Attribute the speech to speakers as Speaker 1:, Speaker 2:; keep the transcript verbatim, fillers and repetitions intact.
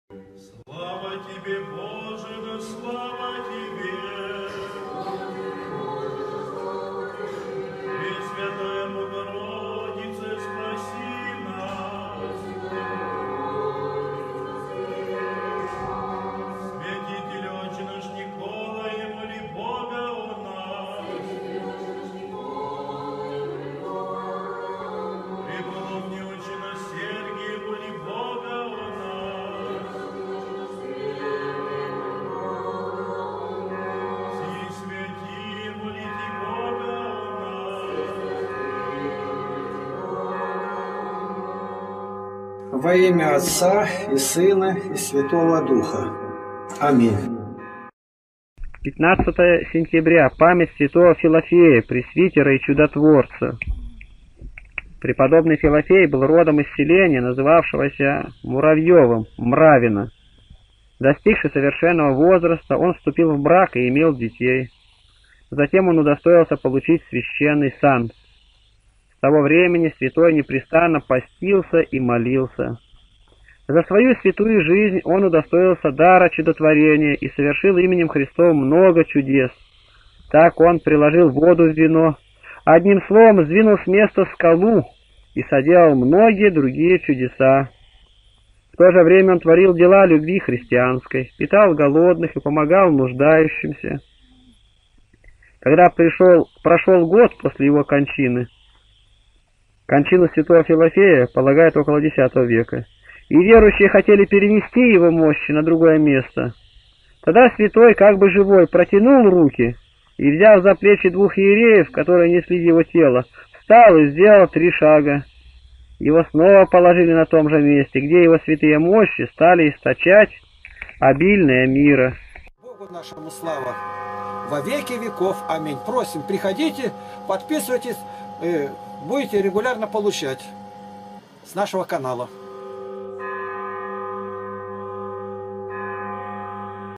Speaker 1: Слава тебе, Боже, да слава тебе! Пресвятая Богородица, спаси нас! Святитель Отче наш Николай, моли Бога о нас! Преподобный Отче наш Сергий, моли Бога о нас! Все святые, молите Бога о нас!
Speaker 2: Во имя Отца и Сына и Святого Духа. Аминь.
Speaker 3: пятнадцатое сентября. Память святого Филофея, пресвитера и чудотворца. Преподобный Филофей был родом из селения, называвшегося Муравьевым, Мравино. Достигший совершенного возраста, он вступил в брак и имел детей. Затем он удостоился получить священный сан. С того времени святой непрестанно постился и молился. За свою святую жизнь он удостоился дара чудотворения и совершил именем Христовым много чудес. Так он приложил воду в вино, одним словом сдвинул с места скалу и соделал многие другие чудеса. В то же время он творил дела любви христианской, питал голодных и помогал нуждающимся. Когда пришел, прошел год после его кончины, кончину святого Филофея полагают около десятого века, и верующие хотели перенести его мощи на другое место. Тогда святой, как бы живой, протянул руки и, взяв за плечи двух иереев, которые несли его тело, встал и сделал три шага. Его снова положили на том же месте, где его святые мощи стали источать обильное мира.
Speaker 2: Богу нашему слава во веки веков. Аминь. Просим, приходите, подписывайтесь, будете регулярно получать с нашего канала.